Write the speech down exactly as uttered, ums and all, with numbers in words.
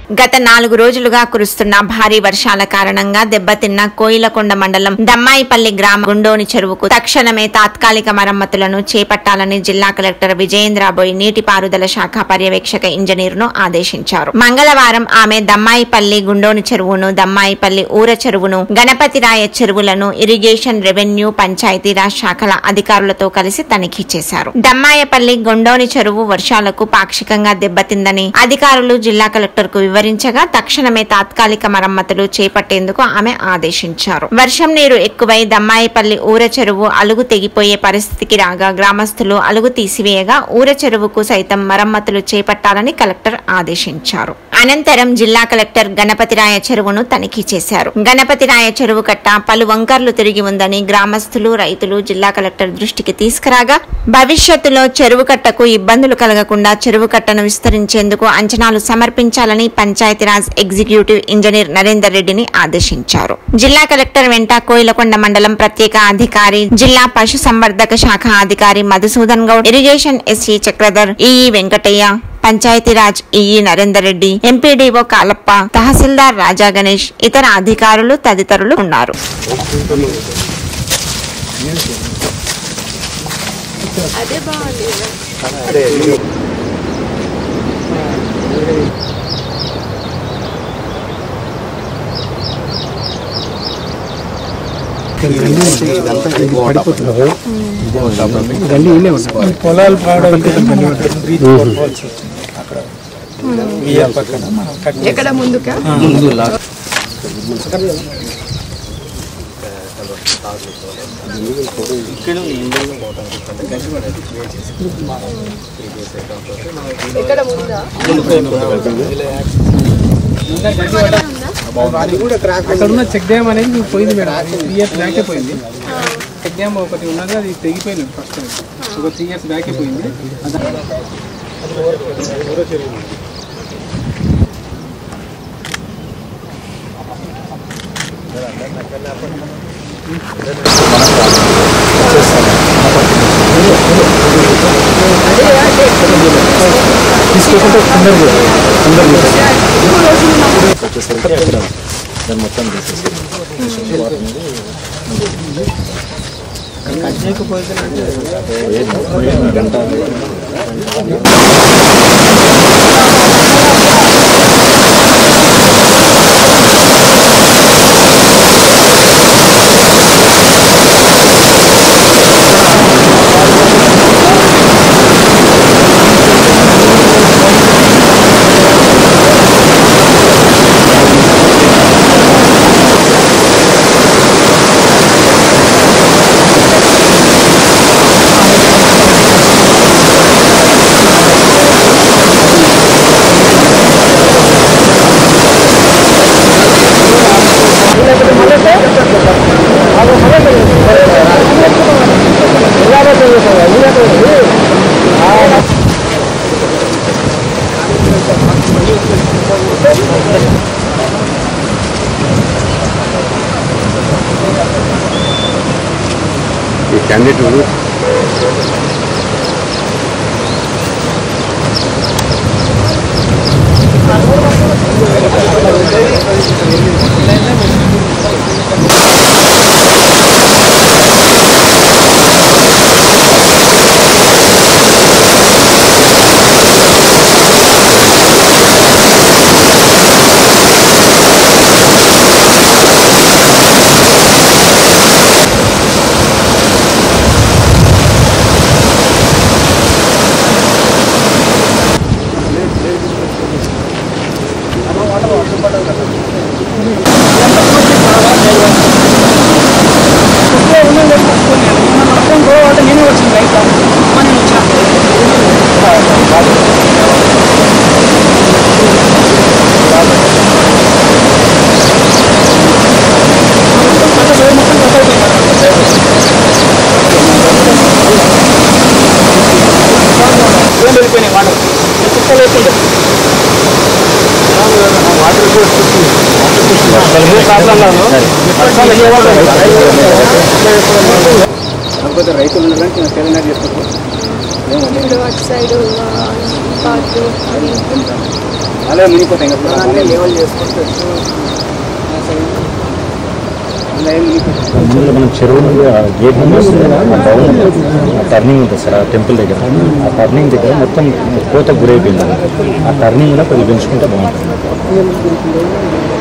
గత నాలుగు రోజులుగా కురుస్తున్న భారీ వర్షాల కారణంగా దెబ్బతిన్న కోయిలకొండ మండలం దమ్మాయిపల్లి గ్రామ గుండోని చెరువుకు తక్షణమే తాత్కాలిక మరమ్మతులను చేపట్టాలని జిల్లా కలెక్టర్ విజయేంద్రబోయ్ నీటిపారుదల శాఖ పర్యవేక్షక ఇంజనీర్ ను ఆదేశించారు. మంగళవారం ఆమె దమ్మాయిపల్లి గుండోని చెరువును, దమ్మాయిపల్లి ఊర చెరువును, గణపతిరాయ చెరువులను ఇరిగేషన్, రెవెన్యూ, పంచాయతీరాజ్ శాఖల అధికారులతో కలిసి తనిఖీ చేశారు. దమ్మాయపల్లి గుండోని చెరువు వర్షాలకు పాక్షికంగా దెబ్బతిందని అధికారులు జిల్లా కలెక్టర్ కు వివరించగా తక్షణమే తాత్కాలిక మరమ్మతులు చేపట్టేందుకు ఆమె ఆదేశించారు. వర్షం నీరు ఎక్కువై దమ్మాయిపల్లి ఊర చెరువు అలుగు తెగిపోయే పరిస్థితికి రాగా గ్రామస్తులు అలుగు తీసివేయగా ఊర చెరువుకు సైతం మరమ్మతులు చేపట్టాలని కలెక్టర్ ఆదేశించారు. అనంతరం జిల్లా కలెక్టర్ గణపతిరాయ చెరువును తనిఖీ చేశారు. గణపతిరాయ చెరువు కట్ట పలు వంకర్లు తిరిగి ఉందని గ్రామస్తులు, రైతులు జిల్లా కలెక్టర్ దృష్టికి తీసుకురాగా భవిష్యత్తులో చెరువు కట్టకు ఇబ్బందులు కలగకుండా చెరువు కట్టను విస్తరించేందుకు అంచనాలు సమర్పించాలని పంచాయతీరాజ్ ఎగ్జిక్యూటివ్ ఇంజనీర్ నరేందర్ రెడ్డిని ఆదేశించారు. జిల్లా కలెక్టర్ వెంట కోయిలకొండ మండలం ప్రత్యేక అధికారి, జిల్లా పశు సంవర్ధక శాఖ అధికారి Madhusudan Goud, irrigation SE Chakradhar, EE Venkataiah, Panchayati Raj EE Narender Reddy, MPDO Kalappa, తహసీల్దార్ రాజా గణేష్, ఇతర అధికారులు తదితరులు ఉన్నారు. పొలాలు ఎక్కడ ముందుగా అక్కడ ఉన్న చెక్ డ్యామ్ అనేది పోయింది మేడం. అది త్రీ ఇయర్స్ బ్యాకే పోయింది. చెక్ డ్యామ్ ఒకటి ఉన్నది, అది తెగిపోయింది. ఫస్ట్ ఒక త్రీ ఇయర్స్ బ్యాకే పోయింది. మొత్తం గంట candidate రైతులు ఇప్పుడు అటు సైడ్ పార్క్ అవి అలా మునిగిపోతాయి కదా లెవెల్ చేసుకుంటూ ముందుగా మనం చెరువు నుండి గేట్ నుండి ఆ డౌన్ ఆ టర్నింగ్ ఉంటుంది సార్ ఆ టెంపుల్ దగ్గర ఆ టర్నింగ్ దగ్గర మొత్తం కోత గురైపోయింది ఆ టర్నింగ్ కూడా కొద్దిగా పెంచుకుంటే బాగుంటుంది.